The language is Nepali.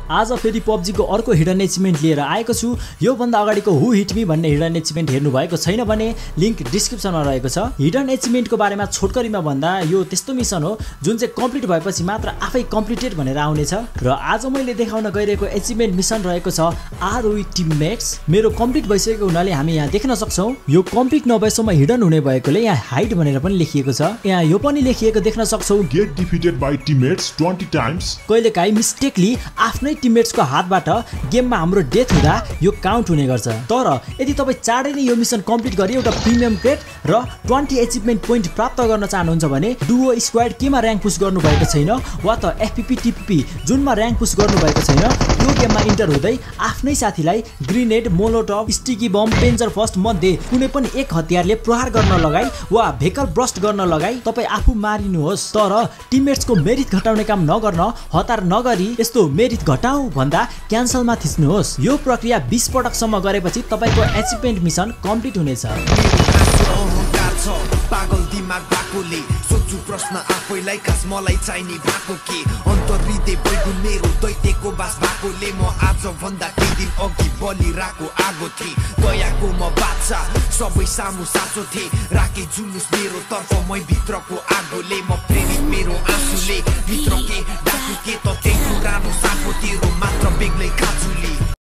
आज फेरि PUBG को अर्को हिडन एचिभमेन्ट लिएर आएको छु। यो भन्दा अगाडिको हु हिट मी भन्ने हिडन एचिभमेन्ट हेर्नु भएको छैन भने लिंक डिस्क्रिप्सनमा रहेको छ। हिडन एचिभमेन्टको बारेमा छोटकरीमा भन्दा यो त्यस्तो मिसन हो जुन चाहिँ कम्प्लिट भएपछि मात्र आफै कम्प्लिटेड भनेर आउनेछ र आज मैले देखाउन गइरहेको एचिभमेन्ट मिसन रहेको छ आर वी टिममेट्स। मेरो कम्प्लिट भइसकेको हुनाले हामी यहाँ देख्न सक्छौं यो कम्प्लिट नभएसम्म हिडन हुने भएकोले यहाँ हाइड भनेर पनि लेखिएको छ। यहाँ यो पनि लेखिएको देख्न सक्छौं get defeated by teammates 20 times. कहिलेकाहीँ मिस्टेकली आफ्नै टिममेट्सको हातबाट गेममा हाम्रो डेथ हुँदा यो काउन्ट हुने गर्छ। तर यदि तपाई चाँडै नै यो मिसन कम्प्लिट गरी एउटा प्रिमियम क्रेट र 20 एचिभमेन्ट पोइन्ट प्राप्त गर्न चाहनुहुन्छ भने डुओ स्क्वाड केमा र्याङ्क पुश गर्नु भएको छैन वा त एफपीपी टिपी जुनमा र्याङ्क पुश गर्नु भएको छैन यो गेममा इन्टर हुँदै आफ्नै साथीलाई grenade, molotov, sticky bomb, panzerfaust मध्ये कुनै पनि एक हतियारले प्रहार गर्न लगाई वा भेकल ब्रस्ट गर्न लगाई तपाई आफू मारिनुहोस्। तर टिममेट्सको मेरिट घटाउने काम नगर्न हतार नगरी यस्तो मेरिट घटाऊ भन्दा क्यान्सलमा थिच्नुहोस्। यो प्रक्रिया 20 पटकसम्म गरेपछि तपाईको एचिभमेन्ट मिसन कम्प्लिट हुनेछ। पागल दिमाग भएकोले सोच्छु प्रश्न आफैलाई खास मलाई चाहिने भएको के अन्तर्हृदय बैगुन मेरो दैत्यको बास भएकोले म आज भन्दा केही दिन अघि बलिरहेको आगो थिए दयाको म बादशाह सबै सामु सासो थिए राखे जुलुस मेरो तर्फ मै भित्रको आगोले म प्रेमित मेरो आँसुले भित्र के डाकु के त त्यही पुरानो साको तेरो मात्र बेग्लै खाजुले